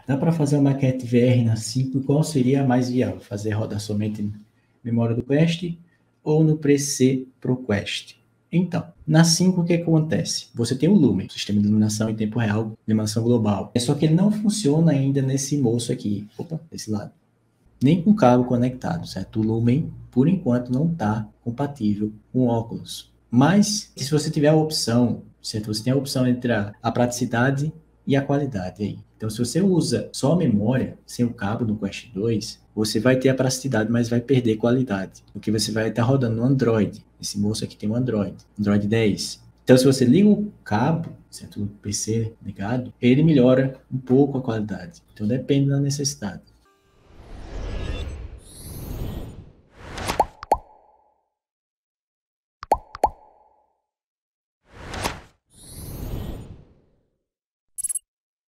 Dá para fazer uma maquete VR na 5, qual seria a mais viável? Fazer rodar somente na memória do Quest ou no PC Pro Quest? Então, na 5 o que acontece? Você tem o Lumen, sistema de iluminação em tempo real, iluminação global. Só que ele não funciona ainda nesse moço aqui, desse lado. Nem com cabo conectado, certo? O Lumen, por enquanto, não está compatível com o óculos. Mas, se você tiver a opção, certo? Você tem a opção entre a praticidade e a qualidade aí. Então, se você usa só a memória, sem o cabo no Quest 2, você vai ter a praticidade, mas vai perder qualidade. Porque você vai estar rodando no Android. Esse moço aqui tem um Android 10. Então, se você liga o cabo, certo? O PC ligado, ele melhora um pouco a qualidade. Então, depende da necessidade.